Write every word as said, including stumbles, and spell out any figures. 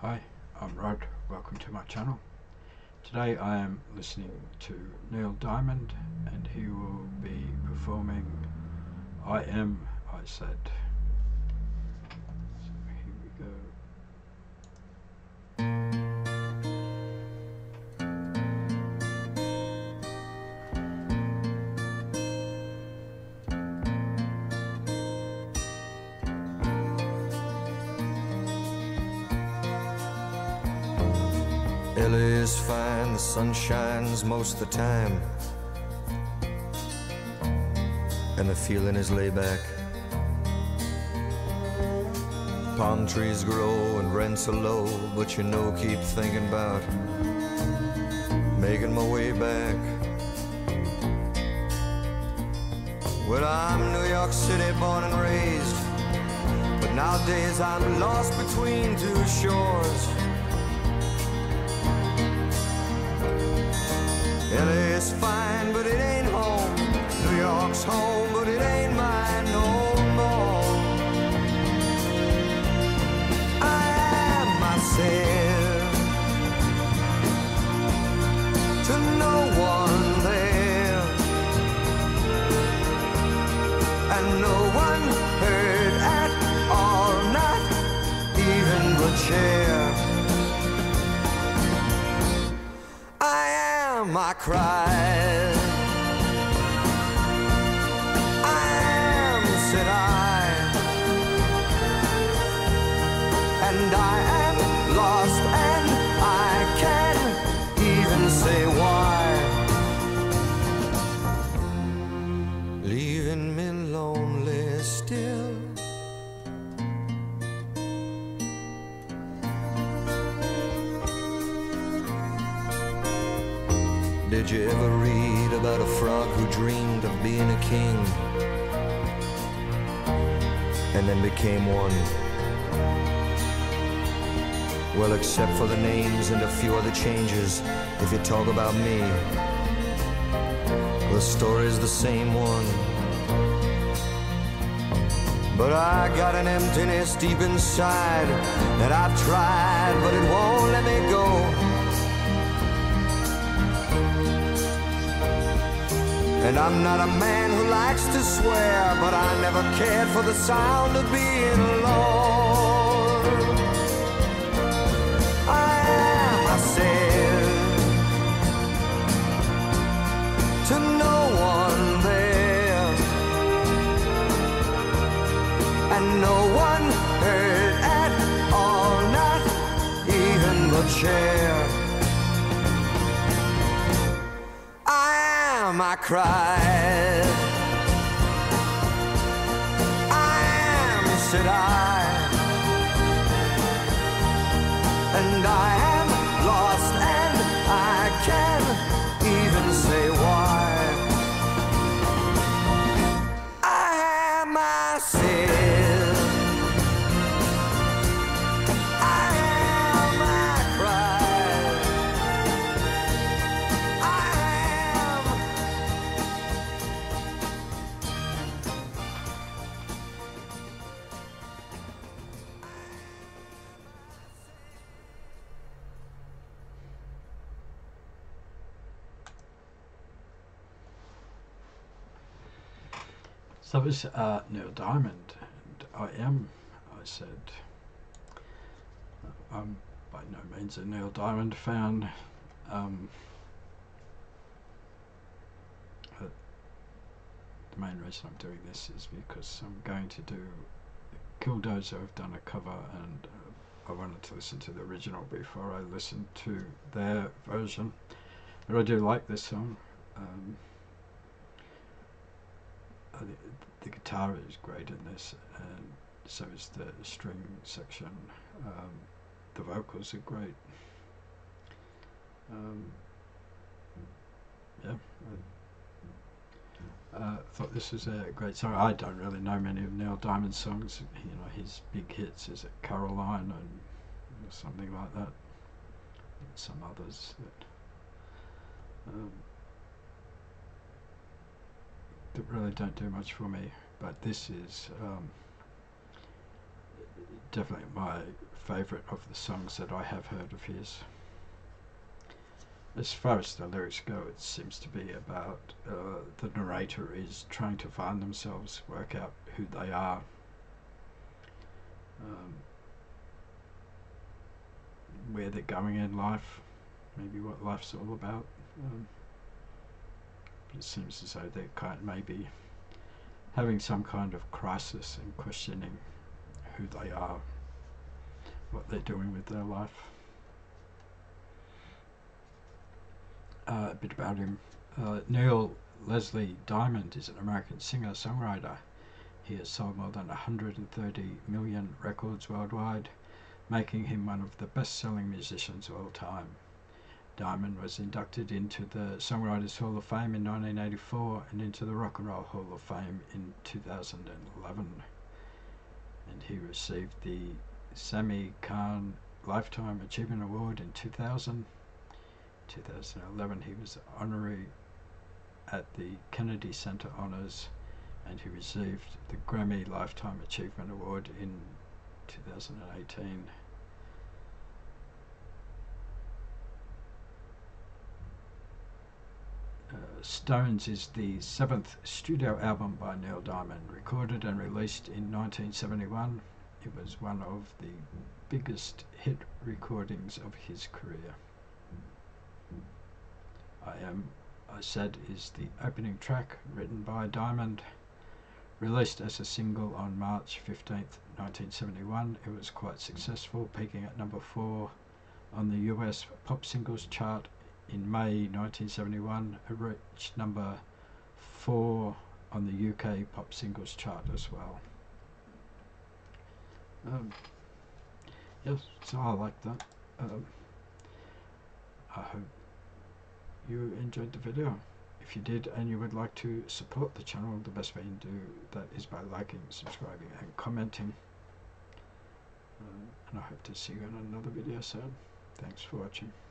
Hi, I'm Rod. Welcome to my channel. Today I am listening to Neil Diamond and he will be performing I Am, I Said. So here we go. L A is fine, the sun shines most of the time, and the feeling is laid back. Palm trees grow and rents are low, but you know, keep thinking about making my way back. Well, I'm New York City born and raised, but nowadays I'm lost between two shores. L A is fine, but it ain't home. New York's home, but it ain't mine no more. I am myself, to no one there, and no one heard at all, not even the chair. I cried, I am, said I, and I am lost, and I can't even say why. Leaving me lonely still. Did you ever read about a frog who dreamed of being a king and then became one? Well, except for the names and a few other changes, if you talk about me, the story's the same one. But I got an emptiness deep inside that I've tried, but it won't let me go. And I'm not a man who likes to swear, but I never cared for the sound of being alone. I am, I said, to no one there, and no one heard at all, not even the chair. I cried, I am, said I, and I am lost, and I can't even say why. I am, I said, I am, I cried, I So that was uh, Neil Diamond and I Am, I Said. I'm by no means a Neil Diamond fan. Um, uh, the main reason I'm doing this is because I'm going to do Killdozer. Have done a cover and uh, I wanted to listen to the original before I listened to their version. But I do like this song. Um, I think the guitar is great in this, and so is the string section. Um, the vocals are great. Um, yeah, I uh, thought this was a great song. I don't really know many of Neil Diamond's songs. You know, his big hits is it Caroline and something like that. And some others that. Um, that really don't do much for me, but this is um, definitely my favourite of the songs that I have heard of his. As far as the lyrics go, it seems to be about uh, the narrator is trying to find themselves, work out who they are, um, where they're going in life, maybe what life's all about. Um, but it seems as though they're kind of maybe having some kind of crisis and questioning who they are, what they're doing with their life. Uh, a bit about him. Uh, Neil Leslie Diamond is an American singer-songwriter. He has sold more than one hundred thirty million records worldwide, making him one of the best-selling musicians of all time. Diamond was inducted into the Songwriters Hall of Fame in nineteen eighty-four and into the Rock and Roll Hall of Fame in two thousand eleven. And he received the Sammy Cahn Lifetime Achievement Award in two thousand. two thousand eleven he was honoree at the Kennedy Center Honors, and he received the Grammy Lifetime Achievement Award in two thousand eighteen. Uh, Stones is the seventh studio album by Neil Diamond, recorded and released in nineteen seventy-one. It was one of the biggest hit recordings of his career. I Am, I Said is the opening track, written by Diamond. Released as a single on March fifteenth, nineteen seventy-one, it was quite successful, peaking at number four on the U S pop singles chart. In May nineteen seventy-one, it reached number four on the U K pop singles chart as well. Um, yes, so I like that. Um, I hope you enjoyed the video. If you did and you would like to support the channel, the best way to do that is by liking, subscribing and commenting. Um, and I hope to see you in another video soon. Thanks for watching.